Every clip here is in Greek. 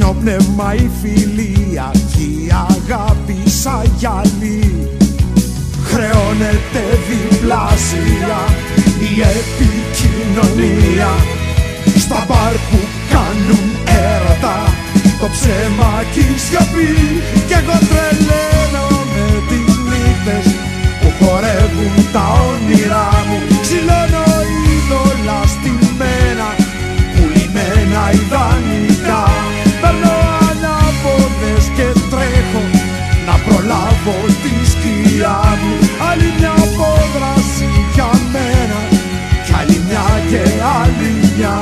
πνεύμα η φιλία κι η αγάπη σαν γυαλί. Χρεώνεται διπλάσια η επικοινωνία στα μπαρ που κάνουν έρωτα, το ψέμα κι η σιωπή. Κι εγώ τρελαίνομαι τις νύχτες που χορεύουν τα όνειρά μου. Ξυλώνω είδωλα στημένα, πουλημένα ιδανικά. Παίρνω ανάποδες και τρέχω να προλάβω τη σκιά μου. Άλλη μια απόδραση για μένα κι άλλη μια και άλλη μια.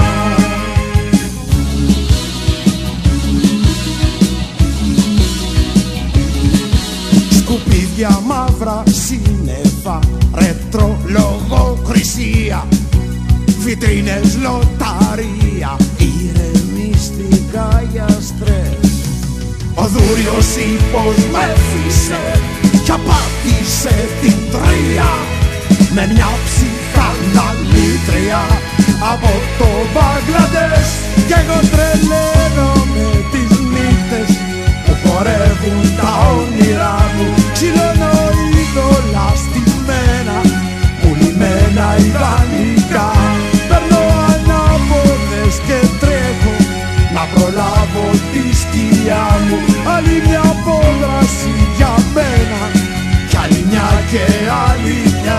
Σκουπίδια μαύρα σύννεφα, ρέτρο λογοκρισία, βιτρίνες λοταρία, ηρεμιστικά για στρες. Ο δούριος ύπος μ' έφυσε κι απάτησε την τρία με μια ψυχαναλήτρια από το Μπαγκλαντές. Κι εγώ τρελαίνομαι τις νύχτες που χορεύουν τα όνειρά μου. Ξυλώνω είδωλα στημένα, πουλημένα ιδανικά. Παίρνω ανάποδες και τρέχω να προλάβω τη σκιά μου. Άλλη μια απόδραση για μένα κι άλλη μια και άλλη μια.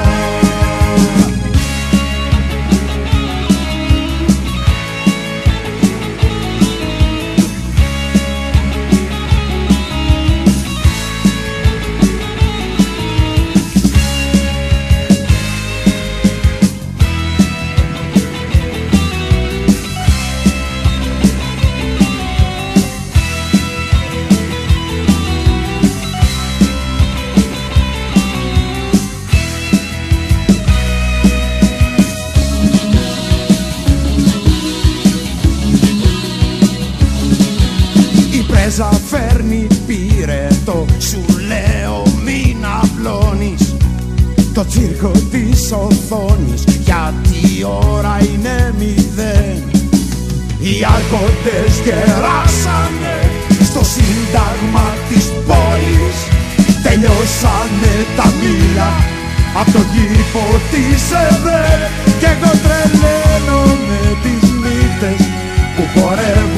Φέρνει πυρετό, σου λέω μην απλώνεις το τσίρκο της οθόνης, γιατί η ώρα είναι μηδέν. Οι άρχοντες γεράσανε στο σύνταγμα της πόλης, τελειώσανε τα μήλα απ' τον κήπο της ΕΔΕ. Κι εγώ τρελαίνομαι τις νύχτες που χορεύω